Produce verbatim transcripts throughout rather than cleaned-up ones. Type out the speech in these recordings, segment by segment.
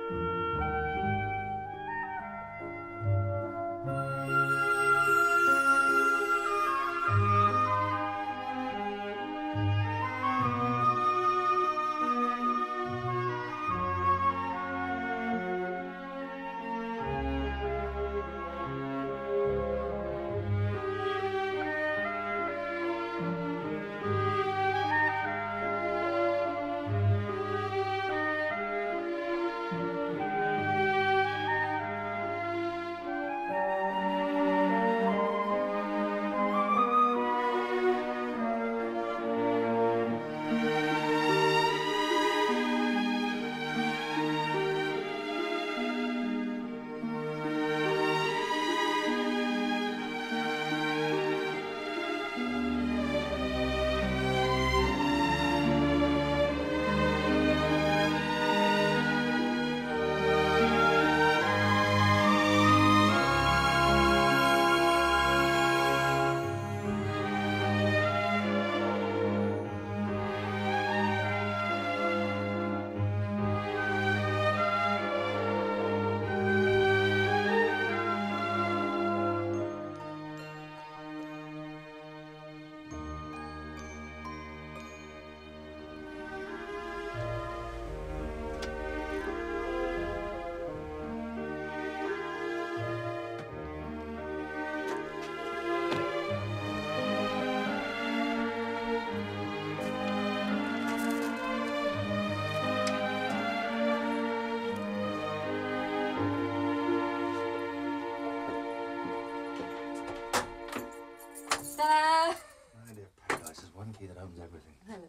Ta-da! My dear paradise is one key that opens everything. Hello.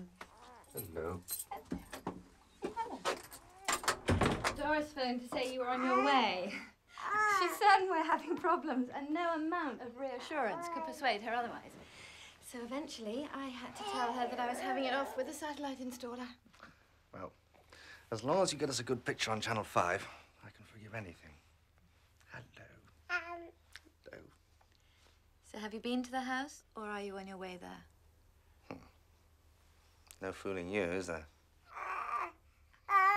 Mm. Hello. Hello. Doris phoned to say you were on your way. She's certain we're having problems, and no amount of reassurance could persuade her otherwise. So eventually, I had to tell her that I was having it off with a satellite installer. Well, as long as you get us a good picture on Channel five, I can forgive anything. Hello. Hello. So have you been to the house, or are you on your way there? Hmm. No fooling you, is there?